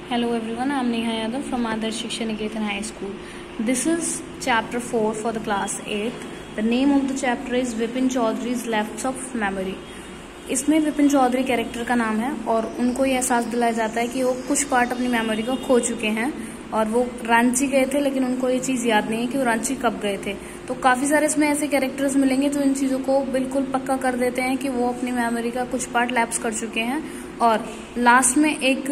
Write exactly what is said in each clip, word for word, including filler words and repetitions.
Hello everyone, I am Neha Yadav from Adarsh Shiksha Niketan High School. This is chapter four for the class eighth. The name of the chapter is Vipin Chaudhary's Lapse of Memory. इसमें Vipin Chaudhary character का नाम है और उनको ये एहसास दिलाया जाता है कि वो कुछ पार्ट अपनी मेमोरी को खो चुके हैं और वो रांची गए थे, लेकिन उनको ये चीज़ याद नहीं है कि वो रांची कब गए थे। तो काफ़ी सारे इसमें ऐसे कैरेक्टर्स मिलेंगे जो इन चीज़ों को बिल्कुल पक्का कर देते हैं कि वो अपनी मेमोरी का कुछ पार्ट लैप्स कर चुके हैं। और लास्ट में एक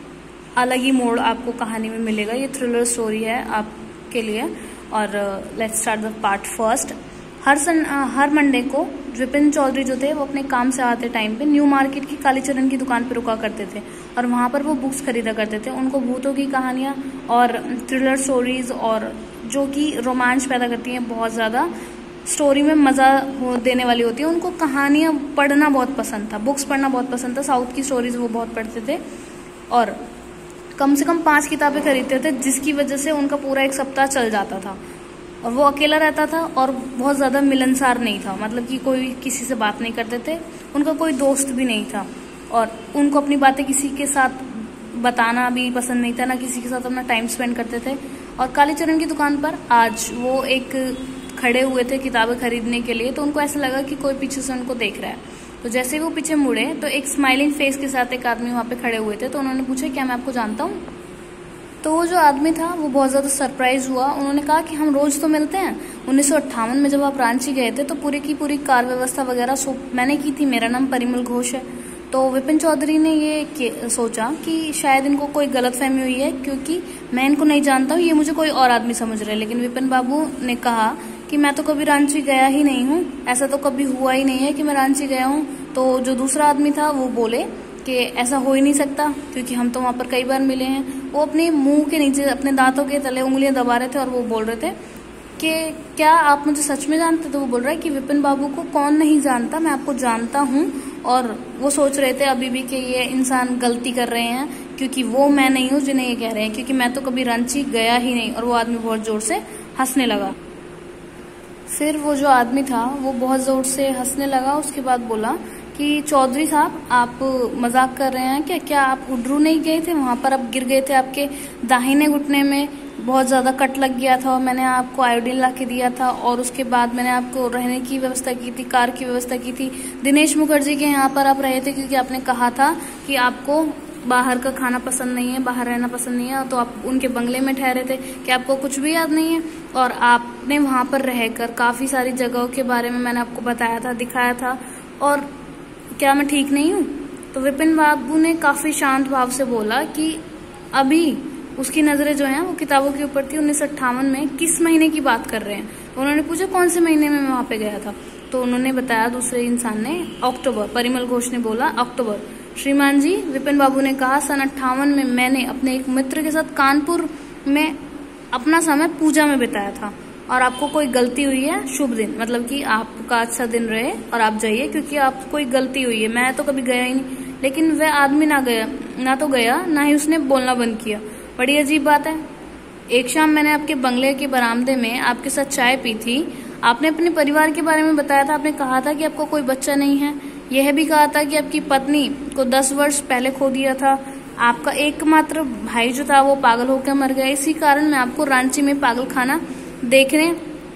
अलग ही मोड़ आपको कहानी में मिलेगा। ये थ्रिलर स्टोरी है आपके लिए। और let's start the part first. हर सन हर मंडे को विपिन चौधरी जो थे वो अपने काम से आते टाइम पे न्यू मार्केट की कालीचरण की दुकान पे रुका करते थे और वहाँ पर वो बुक्स खरीदा करते थे। उनको भूतों की कहानियाँ और थ्रिलर स्टोरीज और जो कि रोमांच पैदा करती हैं, बहुत ज़्यादा स्टोरी में मज़ा देने वाली होती है, उनको कहानियाँ पढ़ना बहुत पसंद था, बुक्स पढ़ना बहुत पसंद था। साउथ की स्टोरीज वो बहुत पढ़ते थे और कम से कम पाँच किताबें खरीदते थे, जिसकी वजह से उनका पूरा एक सप्ताह चल जाता था। और वो अकेला रहता था और बहुत ज़्यादा मिलनसार नहीं था, मतलब कि कोई किसी से बात नहीं करते थे, उनका कोई दोस्त भी नहीं था और उनको अपनी बातें किसी के साथ बताना भी पसंद नहीं था, ना किसी के साथ अपना टाइम स्पेंड करते थे। और कालीचरण की दुकान पर आज वो एक खड़े हुए थे किताबें खरीदने के लिए, तो उनको ऐसा लगा कि कोई पीछे से उनको देख रहा है। तो जैसे ही वो पीछे मुड़े तो एक स्माइलिंग फेस के साथ एक आदमी वहाँ पे खड़े हुए थे। तो उन्होंने पूछा, क्या मैं आपको जानता हूँ? तो वो जो आदमी था वो बहुत ज़्यादा सरप्राइज हुआ। उन्होंने कहा कि हम रोज़ तो मिलते हैं, उन्नीस सौ अट्ठावन में जब आप रांची गए थे तो पूरी की पूरी कार व्यवस्था वगैरह सो मैंने की थी, मेरा नाम परिमल घोष है। तो विपिन चौधरी ने ये सोचा कि शायद इनको कोई गलतफहमी हुई है, क्योंकि मैं इनको नहीं जानता हूँ, ये मुझे कोई और आदमी समझ रहे हैं। लेकिन विपिन बाबू ने कहा कि मैं तो कभी रांची गया ही नहीं हूँ, ऐसा तो कभी हुआ ही नहीं है कि मैं रांची गया हूँ। तो जो दूसरा आदमी था वो बोले कि ऐसा हो ही नहीं सकता, क्योंकि हम तो वहाँ पर कई बार मिले हैं। वो अपने मुंह के नीचे अपने दांतों के तले उंगलियां दबा रहे थे और वो बोल रहे थे कि क्या आप मुझे सच में जानते? तो वो बोल रहा है कि विपिन बाबू को कौन नहीं जानता, मैं आपको जानता हूँ। और वो सोच रहे थे अभी भी कि ये इंसान गलती कर रहे हैं, क्योंकि वो मैं नहीं हूँ जिन्हें ये कह रहे हैं, क्योंकि मैं तो कभी रांची गया ही नहीं। और वो आदमी बहुत जोर से हंसने लगा। फिर वो जो आदमी था वो बहुत जोर से हंसने लगा। उसके बाद बोला कि चौधरी साहब, आप मजाक कर रहे हैं क्या? क्या आप हुड्रू नहीं गए थे? वहाँ पर आप गिर गए थे, आपके दाहिने घुटने में बहुत ज़्यादा कट लग गया था और मैंने आपको आयोडीन ला के दिया था। और उसके बाद मैंने आपको रहने की व्यवस्था की थी, कार की व्यवस्था की थी। दिनेश मुखर्जी के यहाँ पर आप रहे थे, क्योंकि आपने कहा था कि आपको बाहर का खाना पसंद नहीं है, बाहर रहना पसंद नहीं है। तो आप उनके बंगले में ठहरे थे। कि आपको कुछ भी याद नहीं है? और आपने वहाँ पर रहकर काफ़ी सारी जगहों के बारे में मैंने आपको बताया था, दिखाया था। और क्या मैं ठीक नहीं हूँ? तो विपिन बाबू ने काफ़ी शांत भाव से बोला कि अभी उसकी नज़रें जो हैं वो किताबों के ऊपर थी। उन्नीस सौ अट्ठावन में किस महीने की बात कर रहे हैं? तो उन्होंने पूछा कौन से महीने में मैं वहाँ पे गया था? तो उन्होंने बताया, दूसरे इंसान ने, अक्टूबर। परिमल घोष ने बोला अक्टूबर। श्रीमान जी, विपिन बाबू ने कहा, सन अट्ठावन में मैंने अपने एक मित्र के साथ कानपुर में अपना समय पूजा में बिताया था और आपको कोई गलती हुई है। शुभ दिन, मतलब कि आपका अच्छा दिन रहे और आप जाइए, क्योंकि आपको कोई गलती हुई है। मैं तो कभी गया ही नहीं। लेकिन वह आदमी ना गया, ना तो गया, ना ही उसने बोलना बंद किया। बड़ी अजीब बात है। एक शाम मैंने आपके बंगले के बरामदे में आपके साथ चाय पी थी। आपने अपने परिवार के बारे में बताया था। आपने कहा था कि आपको कोई बच्चा नहीं है। यह भी कहा था कि आपकी पत्नी को दस वर्ष पहले खो दिया था। आपका एकमात्र भाई जो था वो पागल होकर मर गया। इसी कारण मैं आपको रांची में पागल खाना देखने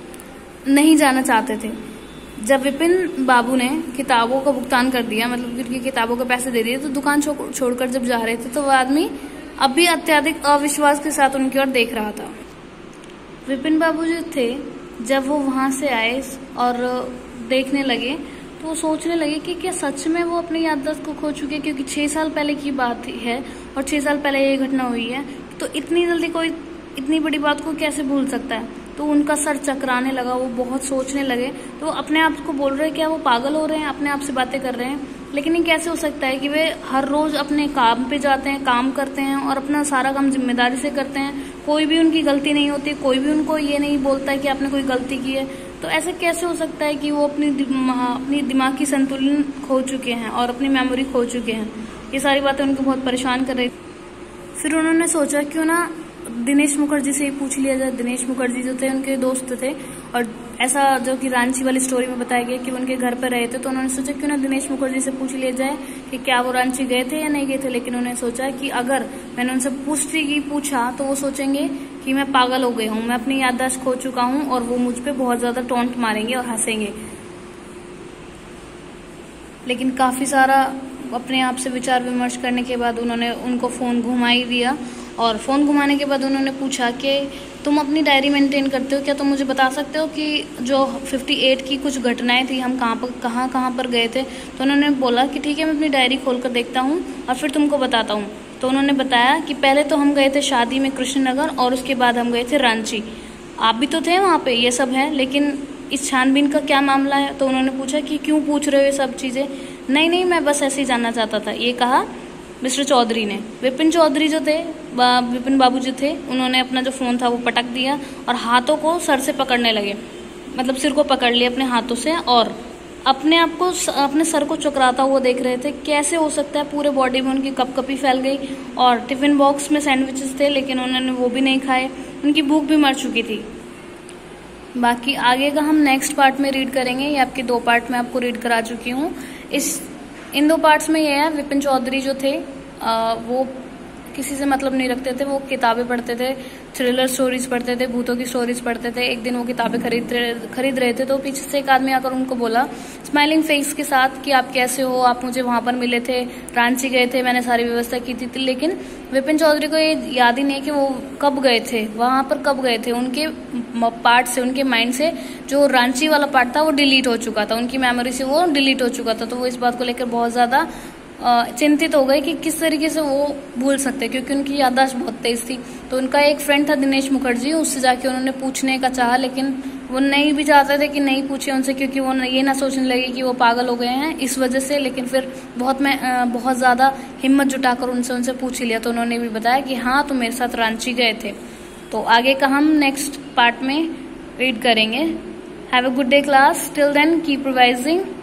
नहीं जाना चाहते थे। जब विपिन बाबू ने किताबों का भुगतान कर दिया, मतलब उनकी किताबों के पैसे दे दिए, तो दुकान छोड़कर जब जा रहे थे तो वह आदमी अब भी अत्यधिक अविश्वास के साथ उनकी ओर देख रहा था। विपिन बाबू जो थे, जब वो वहां से आए और देखने लगे तो वो सोचने लगे कि क्या सच में वो अपनी याददाश्त को खो चुके, क्योंकि छह साल पहले की बात है और छह साल पहले ये घटना हुई है। तो इतनी जल्दी कोई इतनी बड़ी बात को कैसे भूल सकता है? तो उनका सर चकराने लगा, वो बहुत सोचने लगे। तो अपने आप को बोल रहे हैं क्या वो पागल हो रहे हैं, अपने आप से बातें कर रहे हैं। लेकिन ये कैसे हो सकता है कि वे हर रोज अपने काम पे जाते हैं, काम करते हैं और अपना सारा काम जिम्मेदारी से करते हैं। कोई भी उनकी गलती नहीं होती, कोई भी उनको ये नहीं बोलता है कि आपने कोई गलती की है। तो ऐसे कैसे हो सकता है कि वो अपनी अपनी दिमाग की संतुलन खो चुके हैं और अपनी मेमोरी खो चुके हैं? ये सारी बातें उनको बहुत परेशान कर रही। फिर उन्होंने सोचा क्यों ना दिनेश मुखर्जी से ही पूछ लिया जाए। दिनेश मुखर्जी जो थे उनके दोस्त थे और ऐसा जो कि रांची वाली स्टोरी में बताया गया कि उनके घर पर रहे थे, तो उन्होंने सोचा क्यों ना दिनेश मुखर्जी से पूछ लिया जाए कि क्या वो रांची गए थे या नहीं गए थे। लेकिन उन्होंने सोचा कि अगर मैंने उनसे पूछती की पूछा तो वो सोचेंगे कि मैं पागल हो गई हूँ, मैं अपनी याददाश्त खो चुका हूँ, और वो मुझ पर बहुत ज्यादा टोंट मारेंगे और हंसेंगे। लेकिन काफी सारा अपने आप से विचार विमर्श करने के बाद उन्होंने उनको फोन घुमा ही दिया, और फोन घुमाने के बाद उन्होंने पूछा कि तुम अपनी डायरी मेंटेन करते हो क्या, तुम मुझे बता सकते हो कि जो अट्ठावन की कुछ घटनाएं थी हम कहाँ पर कहाँ कहाँ पर गए थे। तो उन्होंने बोला कि ठीक है, मैं अपनी डायरी खोल कर देखता हूँ और फिर तुमको बताता हूँ। तो उन्होंने बताया कि पहले तो हम गए थे शादी में कृष्णनगर, और उसके बाद हम गए थे रांची। आप भी तो थे वहाँ पे, ये सब है, लेकिन इस छानबीन का क्या मामला है। तो उन्होंने पूछा कि क्यों पूछ रहे हो ये सब चीज़ें। नहीं नहीं, मैं बस ऐसे ही जानना चाहता था, ये कहा मिस्टर चौधरी ने। विपिन चौधरी जो थे, विपिन बाबू जो थे, उन्होंने अपना जो फोन था वो पटक दिया और हाथों को सर से पकड़ने लगे, मतलब सिर को पकड़ लिया अपने हाथों से, और अपने आप को अपने सर को चकराता हुआ देख रहे थे। कैसे हो सकता है, पूरे बॉडी में उनकी कपकपी फैल गई, और टिफिन बॉक्स में सैंडविचेस थे लेकिन उन्होंने वो भी नहीं खाए, उनकी भूख भी मर चुकी थी। बाकी आगे का हम नेक्स्ट पार्ट में रीड करेंगे, ये आपके दो पार्ट में आपको रीड करा चुकी हूँ। इस इन दो पार्ट्स में ये है, विपिन चौधरी जो थे आ, वो किसी से मतलब नहीं रखते थे, वो किताबें पढ़ते थे, थ्रिलर स्टोरीज पढ़ते थे, भूतों की स्टोरीज पढ़ते थे। एक दिन वो किताबें खरीद खरीद रहे थे तो पीछे से एक आदमी आकर उनको बोला स्माइलिंग फेस के साथ कि आप कैसे हो, आप मुझे वहां पर मिले थे, रांची गए थे, मैंने सारी व्यवस्था की थी। लेकिन विपिन चौधरी को ये याद ही नहीं कि वो कब गए थे, वहां पर कब गए थे। उनके पार्ट से, उनके माइंड से जो रांची वाला पार्ट था वो डिलीट हो चुका था, उनकी मेमोरी से वो डिलीट हो चुका था। तो वो इस बात को लेकर बहुत ज्यादा चिंतित हो गए कि किस तरीके से वो भूल सकते, क्योंकि उनकी याददाश्त बहुत तेज थी। तो उनका एक फ्रेंड था दिनेश मुखर्जी, उससे जाके उन्होंने पूछने का चाहा, लेकिन वो नहीं भी चाहते थे कि नहीं पूछे उनसे, क्योंकि वो ये ना सोचने लगे कि वो पागल हो गए हैं इस वजह से। लेकिन फिर बहुत मैं बहुत ज्यादा हिम्मत जुटाकर उनसे उनसे पूछ लिया, तो उन्होंने भी बताया कि हाँ तुम मेरे साथ रांची गए थे। तो आगे का हम नेक्स्ट पार्ट में रीड करेंगे। Have a good day class, till then keep revising.